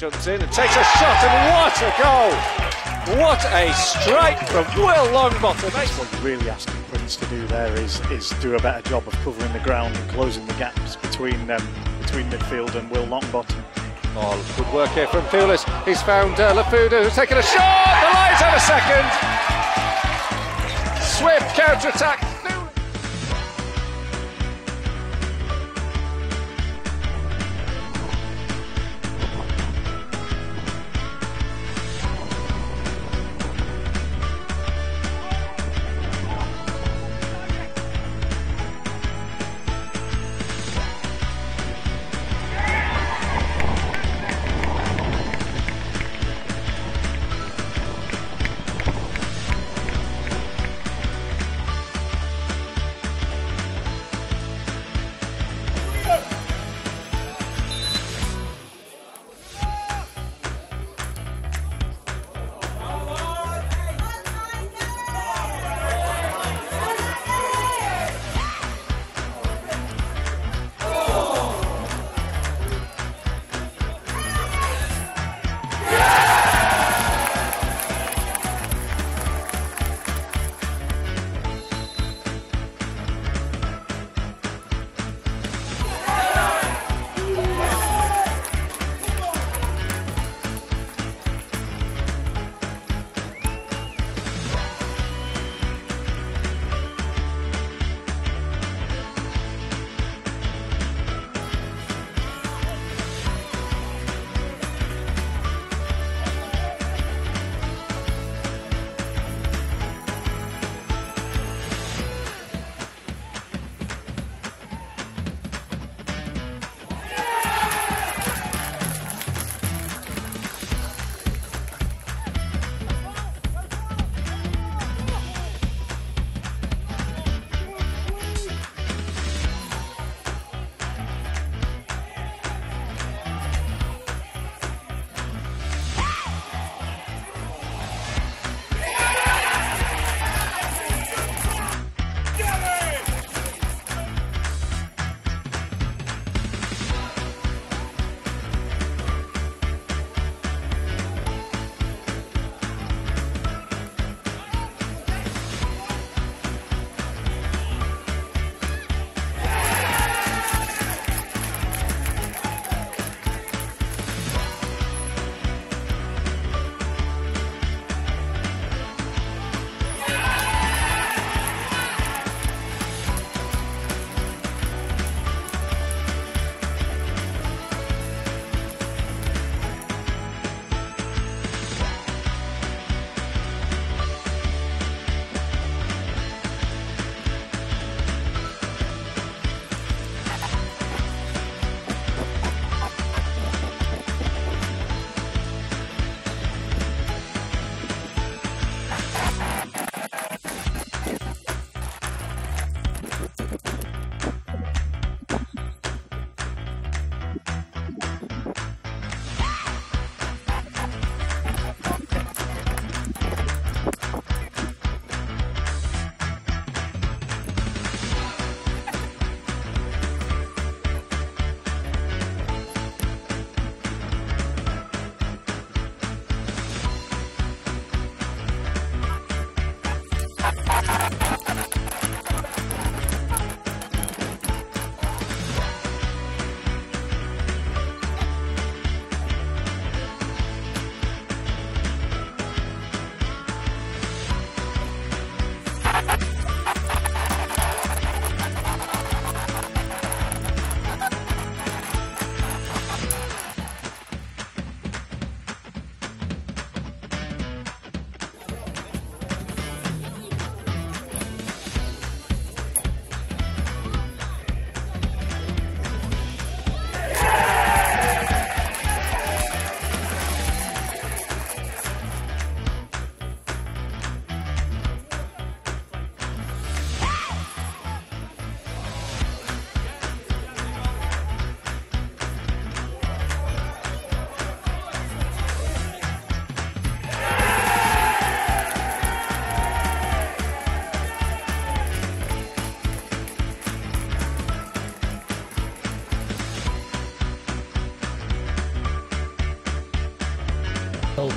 jumps in and takes a shot, and what a goal! What a strike from Will Longbottom. That's what you're really asking Prince to do there is do a better job of covering the ground and closing the gaps between midfield and Will Longbottom. Oh, good work here from Pulis. He's found Lafuda, who's taken a shot. The Lions have a second. Swift counter-attack.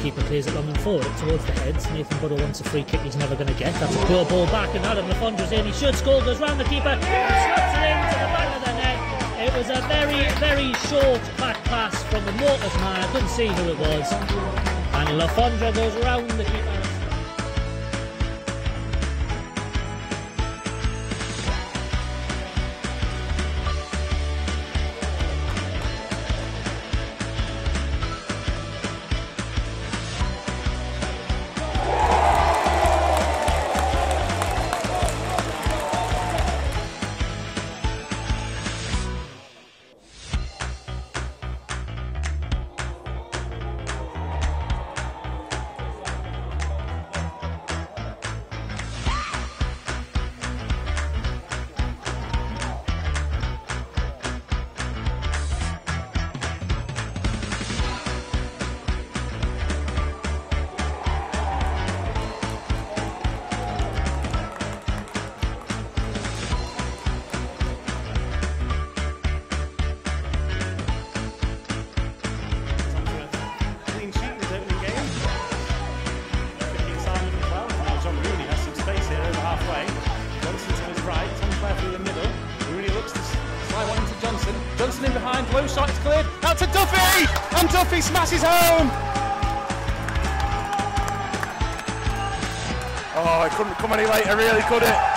keeper clears it long and forward towards the heads. Nathan Burrow wants a free kick he's never going to get. That's a pure ball back, and Adam Lafondra's in. He should score, goes round the keeper, and slaps it into the back of the net. It was a very, very short back pass from the Morpeth man. I couldn't see who it was. And Lafondra goes round the keeper. Johnson in behind, low shot, it's cleared, out to Duffy! And Duffy smashes home! Oh, it couldn't come any later, really, could it?